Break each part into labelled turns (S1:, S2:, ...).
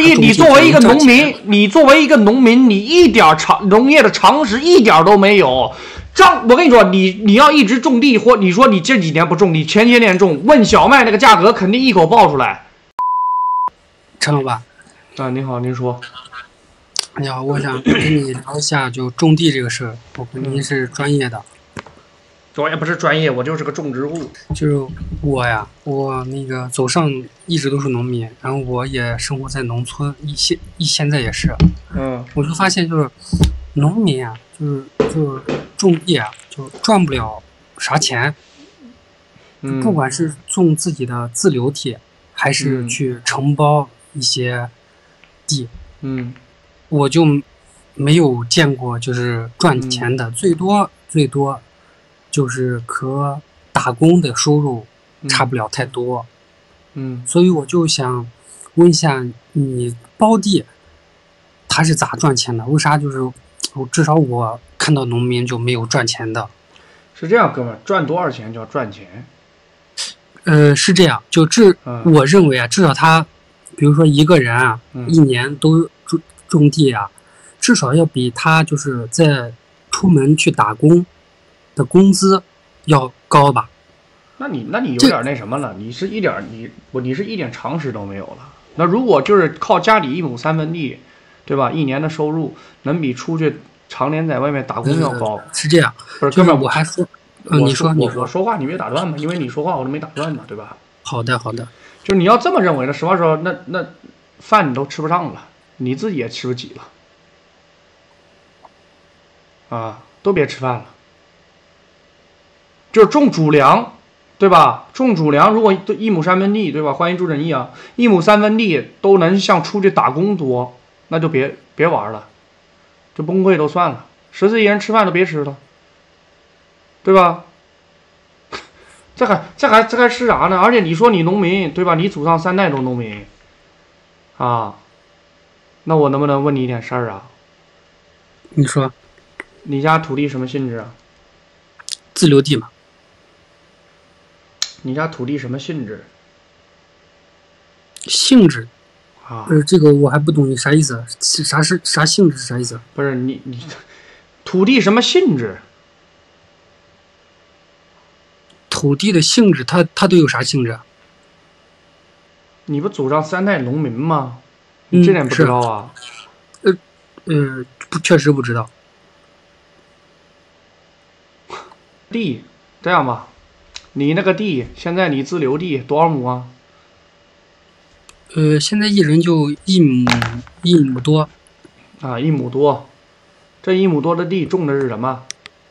S1: 一，你作为一个农民，你一点农业的常识一点都没有。我跟你说，你要一直种地，或你说你这几年不种地，前些年种，问小麦那个价格肯定一口爆出来。
S2: 陈老板，
S1: 啊，您好，您说。
S2: 你好，我想跟你聊一下就种地这个事儿。我跟您是专业的。
S1: 我也不是专业，我就是个种植户。
S2: 就是我呀，我那个走上一直都是农民，然后我也生活在农村，现在也是。我就发现就是农民啊，就是种地啊，就赚不了啥钱。不管是种自己的自留地，还是去承包一些地，我就没有见过就是赚钱的，最多就是和打工的收入差不了太多。所以我就想问一下，你包地他是咋赚钱的？为啥就是至少我看到农民就没有赚钱的？
S1: 是这样，哥们儿，赚多少钱叫赚钱？
S2: 是这样，我认为啊，至少他，比如说一个人啊，一年都种地啊，至少要比他就是在出门去打工的工资要高吧？
S1: 那你有点那什么了？你是一点常识都没有了。那如果就是靠家里1亩3分地，对吧？一年的收入能比出去常年在外面打工要高？
S2: 是这样。
S1: 不是，哥们儿，
S2: 我还说，
S1: 你
S2: 说，
S1: 我说话你别打断嘛，因为你说话我都没打断嘛，对吧？
S2: 好的。
S1: 就是你要这么认为的，实话说，那饭你都吃不上了，你自己也吃不起了，啊，都别吃饭了。就是种主粮，对吧？种主粮，如果1亩3分地，对吧？欢迎朱振义啊，1亩3分地都能像出去打工多，那就别玩了，就崩溃都算了，14亿人吃饭都别吃了，对吧？这还是啥呢？而且你说你农民，对吧？你祖上3代都农民，啊，那我能不能问你一点事儿啊？
S2: 你说，
S1: 你家土地什么性质啊？
S2: 自留地嘛。
S1: 你家土地什么性质？
S2: 性质
S1: 啊？
S2: 这个我还不懂你啥意思？啥性质是啥意思？
S1: 不是你土地什么性质？
S2: 土地的性质，它都有啥性质？
S1: 你不祖上3代农民吗？你这点不知道啊？
S2: 确实不知道。
S1: 地这样吧，你那个地现在你自留地多少亩啊？
S2: 现在一人就1亩多。
S1: 啊，1亩多。这1亩多的地种的是什么？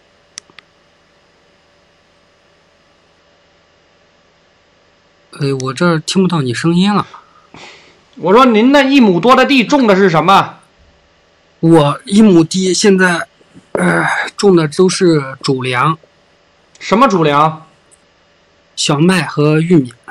S2: 我这儿听不到你声音了。
S1: 我说您那1亩多的地种的是什么？
S2: 我1亩地现在，种的都是主粮。
S1: 什么主粮？
S2: 小麦和玉米。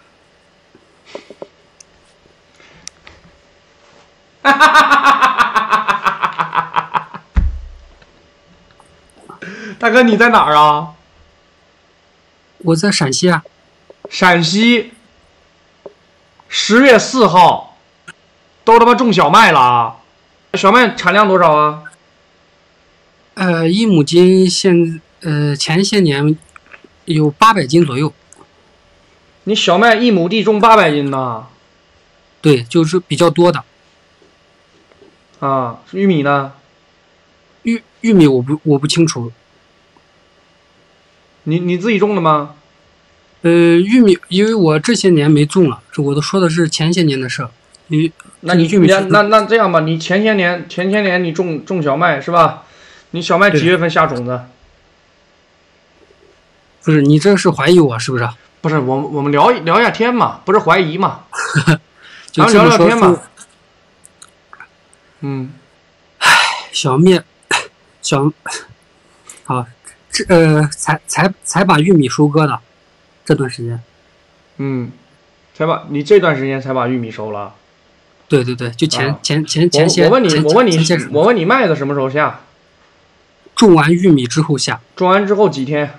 S1: 大哥，你在哪儿啊？
S2: 我在陕西啊。
S1: 陕西10月4号都他妈种小麦了啊！小麦产量多少啊
S2: ？1亩斤前些年有800斤左右。
S1: 你小麦1亩地种800斤呢？
S2: 对，就是比较多的。
S1: 啊，玉米呢？
S2: 玉米我不清楚。
S1: 你自己种的吗？
S2: 玉米，因为我这些年没种了，我都说的是前些年的事儿。
S1: 那你玉米那这样吧，你前些年你种小麦是吧？你小麦几月份下种子？
S2: 不是，你这是怀疑我是不是？
S1: 不是，我们聊一下天嘛，不是怀疑嘛，
S2: 就
S1: 聊聊天嘛。
S2: 好，才把玉米收割的这段时间。
S1: 你这段时间才把玉米收了。
S2: 对，就前些。
S1: 我问你麦子什么时候下？
S2: 种完玉米之后下。
S1: 种完之后几天？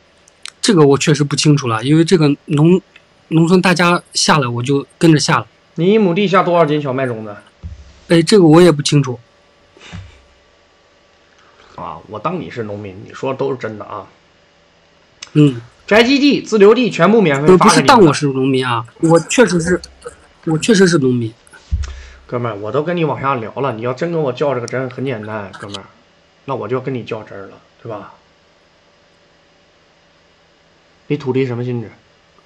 S2: 这个我确实不清楚了，因为这个农村大家下了，我就跟着下了。
S1: 你1亩地下多少斤小麦种子？
S2: 哎，这个我也不清楚。
S1: 啊，我当你是农民，你说都是真的啊。
S2: 宅
S1: 基地、自留地全部免费发。
S2: 不是当我是农民啊，我确实是农民。
S1: 哥们儿，我都跟你往下聊了，你要真跟我较这个真，很简单，哥们儿，那我就跟你较真了，对吧？你土地什么性质？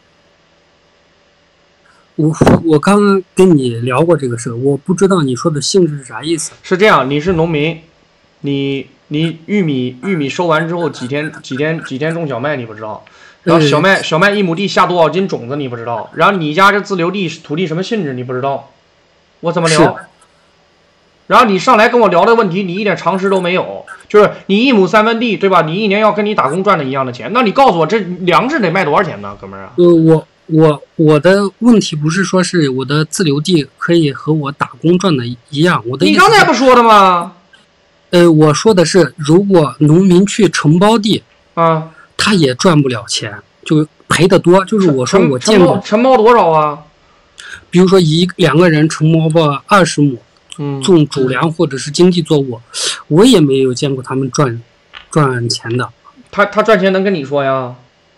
S2: 我刚刚跟你聊过这个事，我不知道你说的性质是啥意思。
S1: 是这样，你是农民，你玉米收完之后几天种小麦你不知道，然后小麦1亩地下多少斤种子你不知道，然后你家这自留地土地什么性质你不知道，我怎么聊？然后你上来跟我聊的问题，你一点常识都没有，就是你1亩3分地，对吧？你一年要跟你打工赚的一样的钱，那你告诉我这粮食得卖多少钱呢，哥们儿啊？
S2: 我的问题不是说是我的自留地可以和我打工赚的一样，我的意思
S1: 你刚才不说的吗？
S2: 我说的是，如果农民去承包地
S1: 啊，
S2: 他也赚不了钱，就赔得多。就是我说我见过
S1: 承包多少啊？
S2: 比如说2个人承包吧20亩，种主粮或者是经济作物，我也没有见过他们赚钱的。
S1: 他赚钱能跟你说呀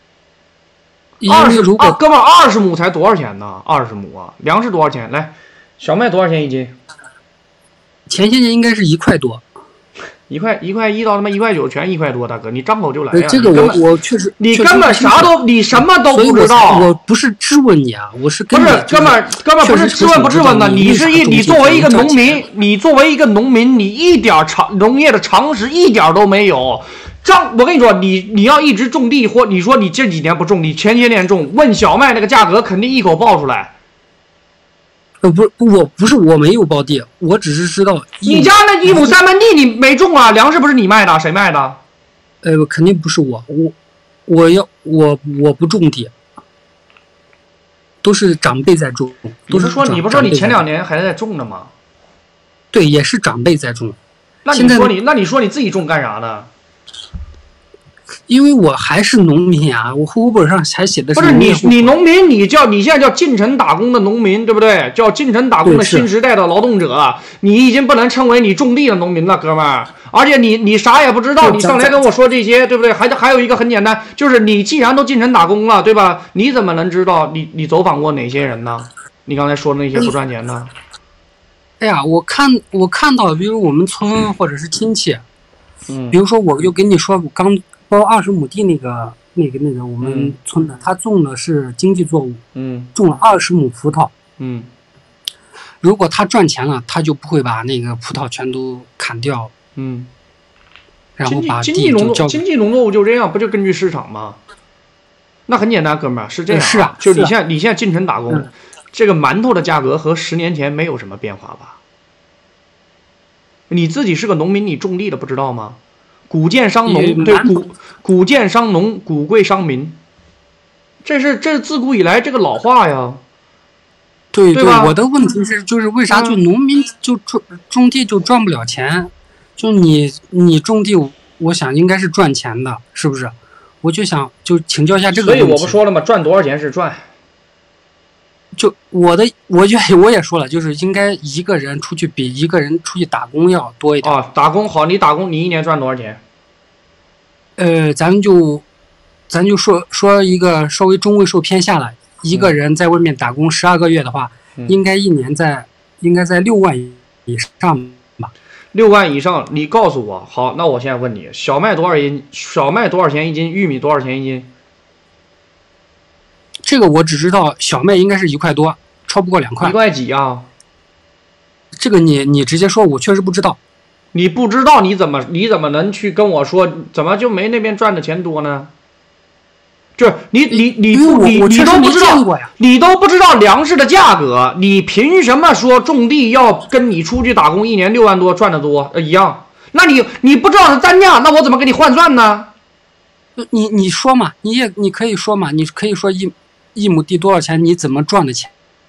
S2: ？20
S1: 啊，哥们儿，20亩才多少钱呢？20亩啊，粮食多少钱？来，小麦多少钱一斤？
S2: 前些年应该是1块多。
S1: 1块1到他妈1块9，全1块多，大哥，你张口就来呀！
S2: 这个我确实，
S1: 你根本你什么都不知道。
S2: 我不是质问你啊，我是
S1: 不是哥们儿不是质问不质问的，你作为一个农民，你一点农业的常识一点都没有。我跟你说，你要一直种地，或你说你这几年不种，你前些年种，问小麦那个价格，肯定一口爆出来。
S2: 我没有包地，我只是知道。
S1: 你家那1亩3分地你没种啊？粮食不是你卖的，谁卖的？
S2: 肯定不是我不种地，都是长辈在种。
S1: 你不说你前2年还在种呢吗？
S2: 对，也是长辈在种。
S1: 那你说你自己种干啥呢？
S2: 因为我还是农民啊，我户口本上还写的是。
S1: 不是你农民，你现在叫进城打工的农民，对不对？叫进城打工的新时代的劳动者，你已经不能称为你种地的农民了，哥们儿。而且你啥也不知道，你上来跟我说这些，对不对？还有一个很简单，就是你既然都进城打工了，对吧？你怎么能知道你走访过哪些人呢？你刚才说的那些不赚钱的。
S2: 哎呀，我看到，比如我们村或者是亲戚，比如说我就跟你说，我刚包20亩地那个我们村的，他种的是经济作物，种了20亩葡萄，如果他赚钱了，他就不会把那个葡萄全都砍掉，然后把地就交。
S1: 经济农作物就这样，不就根据市场吗？那很简单，哥们儿，是这样。
S2: 是啊，
S1: 就你现在进城打工，这个馒头的价格和10年前没有什么变化吧？你自己是个农民，你种地的不知道吗？谷贱伤农，对，谷贱伤农，谷贵伤民，这是自古以来这个老话呀。
S2: 对
S1: 吧？
S2: 我的问题是，就是为啥就农民就种地就赚不了钱？就你种地，我想应该是赚钱的，是不是？我就想请教一下这个问题。
S1: 所以我不说了吗？赚多少钱是赚。
S2: 就我也说了，就是应该一个人出去比一个人出去打工要多一点。
S1: 啊，打工好，你打工你一年赚多少钱？
S2: 咱就说一个稍微中位数偏下来，一个人在外面打工12个月的话，应该一年应该在6万以上吧。
S1: 6万以上，你告诉我。好，那我现在问你，小麦多少钱一斤？玉米多少钱一斤？
S2: 这个我只知道小麦应该是1块多，超不过2块。
S1: 1块几啊？
S2: 这个你直接说，我确实不知道。
S1: 你不知道你怎么能去跟我说，怎么就没那边赚的钱多呢？就是你都不知道，你都不知道粮食的价格，你凭什么说种地要跟你出去打工1年6万多赚的多一样？那你不知道是单价，那我怎么给你换算呢？
S2: 你说嘛，你可以说嘛，你可以说一亩地多少钱，你怎么赚的钱？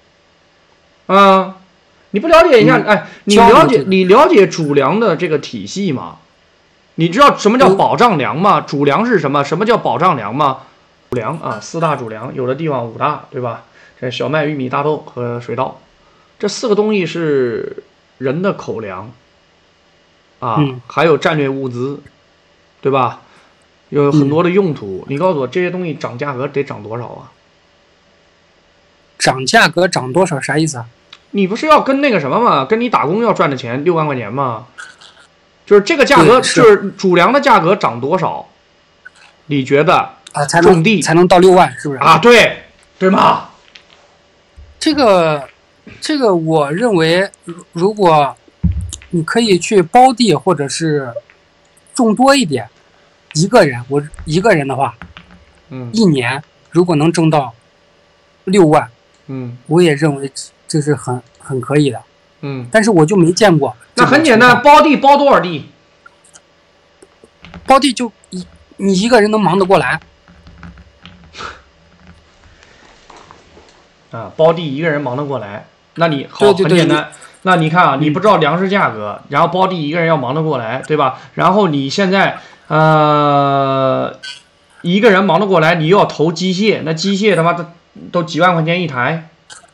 S1: 你不了解一下？你了解主粮的这个体系吗？你知道什么叫保障粮吗？主粮是什么？什么叫保障粮吗？主粮啊，4大主粮，有的地方5大，对吧？这小麦、玉米、大豆和水稻。 这4个东西是人的口粮啊，还有战略物资，对吧？有很多的用途。你告诉我，这些东西涨价格得涨多少啊？
S2: 涨价格涨多少？啥意思啊？
S1: 你不是要跟那个什么吗？跟你打工要赚的钱6万块钱吗？就是这个价格，就是主粮的价格涨多少？你觉得
S2: 啊，才能到6万，是不是
S1: 啊？对吗？
S2: 这个，我认为，如果你可以去包地，或者是种多一点，我一个人的话，1年如果能挣到6万，我也认为这是很可以的，但是我就没见过。
S1: 那很简单，包地包多少地？
S2: 包地就你一个人能忙得过来。
S1: 啊，包地一个人忙得过来，那你好，很简单。那你看啊，你不知道粮食价格，然后包地一个人要忙得过来，对吧？然后你现在一个人忙得过来，你又要投机械，那机械他妈都几万块钱一台。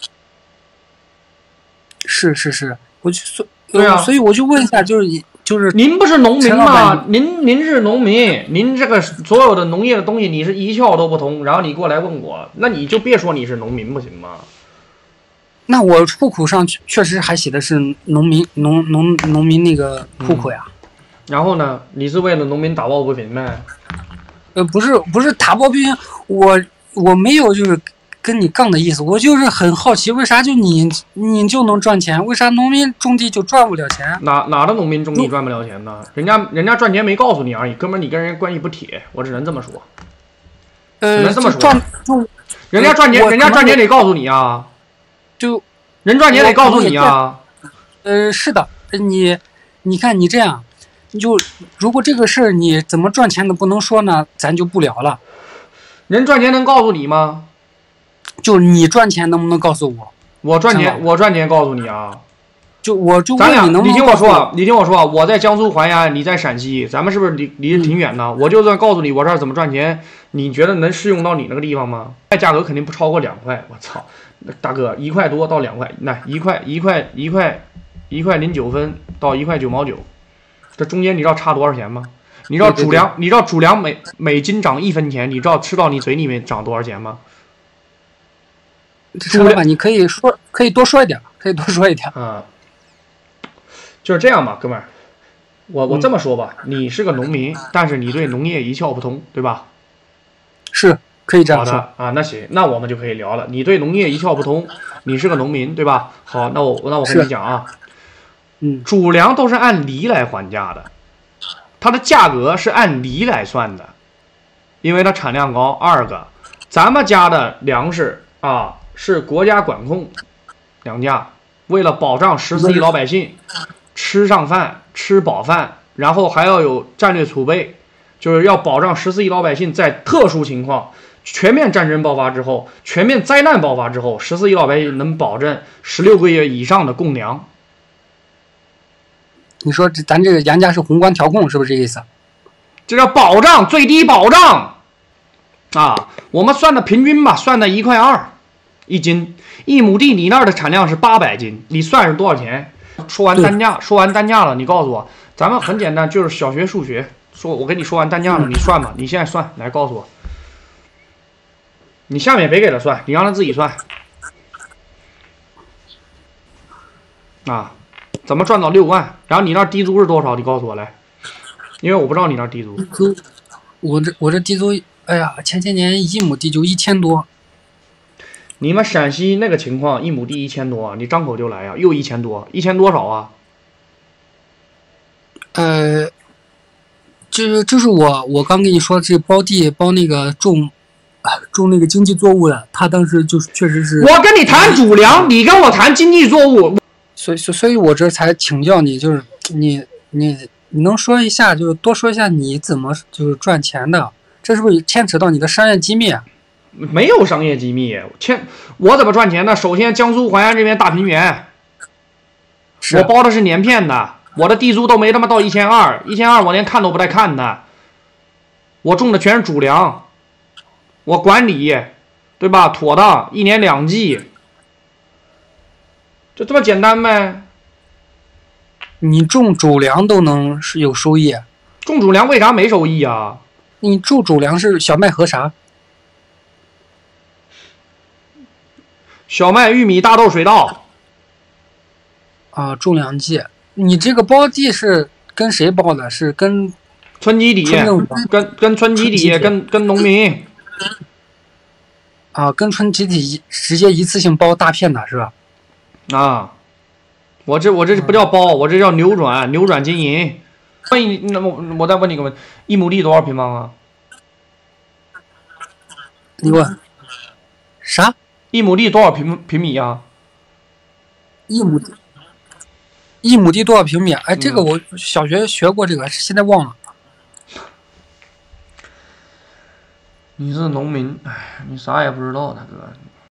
S2: 是，我就
S1: 对啊，
S2: 所以我就问一下，就是
S1: 您不是农民吗？您是农民，您这个所有的农业的东西你是一窍都不通，然后你过来问我，那你就别说你是农民不行吗？
S2: 那我户口上确实还写的是农民那个户口呀。
S1: 然后呢，你是为了农民打抱不平呗？
S2: 不是打抱不平，我没有就是跟你杠的意思，我就是很好奇，为啥就你就能赚钱，为啥农民种地就赚不了钱？
S1: 哪的农民种地赚不了钱呢？人家赚钱没告诉你而已，哥们儿，你跟人家关系不铁，我只能这么说。只能这么说。人家赚钱得告诉你啊。人赚钱得告诉你啊。
S2: 是的，你看你这样，如果这个事儿你怎么赚钱的不能说呢，咱就不聊了。
S1: 人赚钱能告诉你吗？
S2: 就你赚钱能不能告诉我？
S1: 我赚钱告诉你啊。
S2: 我就
S1: 问
S2: 你能不能？
S1: 你听我说，我在江苏淮安，你在陕西，咱们是不是离得挺远的？我就算告诉你我这儿怎么赚钱，你觉得能适用到你那个地方吗？价格肯定不超过2块。我操，大哥，1块多到2块，那1块09分到1块9毛9，这中间你知道差多少钱吗？你知道主粮，你知道主粮每斤涨1分钱，你知道吃到你嘴里面涨多少钱吗？
S2: 陈老板，你可以多说一点，
S1: 就是这样吧，哥们儿，我这么说吧，你是个农民，但是你对农业一窍不通，对吧？
S2: 是，可以这样说。
S1: 好的啊，那行，那我们就可以聊了。你对农业一窍不通，你是个农民，对吧？好，那我跟你讲啊，主粮都是按厘来还价的，它的价格是按厘来算的，因为它产量高。2个，咱们家的粮食啊是国家管控粮价，为了保障14亿老百姓吃上饭、吃饱饭，然后还要有战略储备，就是要保障14亿老百姓在特殊情况、全面战争爆发之后、全面灾难爆发之后，14亿老百姓能保证16个月以上的供粮。
S2: 你说咱这个粮价是宏观调控，是不是这个意思？
S1: 这叫保障，最低保障啊！我们算的平均吧，算的1.2块1斤，1亩地你那儿的产量是800斤，你算是多少钱？说完单价了，你告诉我，咱们很简单，就是小学数学。我跟你说完单价了，你算吧，你现在算，来告诉我。你下面别给他算，你让他自己算。啊，怎么赚到6万？然后你那地租是多少？你告诉我来，因为我不知道你那地租。
S2: 我这地租，哎呀，前些年1亩地就1000多。
S1: 你们陕西那个情况，1亩地1000多，你张口就来呀，又1000多，1000多少啊？
S2: 就是我刚跟你说，这包地包那个种那个经济作物的，他当时就是确实是。
S1: 我跟你谈主粮，你跟我谈经济作物，
S2: 所以我这才请教你，就是你能说一下，就是多说一下你怎么就是赚钱的，这是不是牵扯到你的商业机密啊？
S1: 没有商业机密，我怎么赚钱呢？首先，江苏淮安这边大平原，我包的是年片的，我的地租都没他妈到1200，我连看都不带看的。我种的全是主粮，我管理，对吧？妥当，1年2季， 就这么简单呗。
S2: 你种主粮都能是有收益，
S1: 种主粮为啥没收益啊？
S2: 你种主粮是小麦和啥？
S1: 小麦、玉米、大豆、水稻。
S2: 啊，种粮季。你这个包地是跟谁包的？是跟
S1: 村集体，跟村集体，跟农民。
S2: 啊，跟村集体直接一次性包大片的是吧？
S1: 啊，我这不叫包，我这叫扭转经营。那我再问你个问题，一亩地多少平方啊？
S2: 你问啥？
S1: 一亩地多少平米啊？
S2: 一亩地多少平米？哎，这个我小学学过，这个现在忘了。
S1: 你是农民，哎，你啥也不知道，大哥。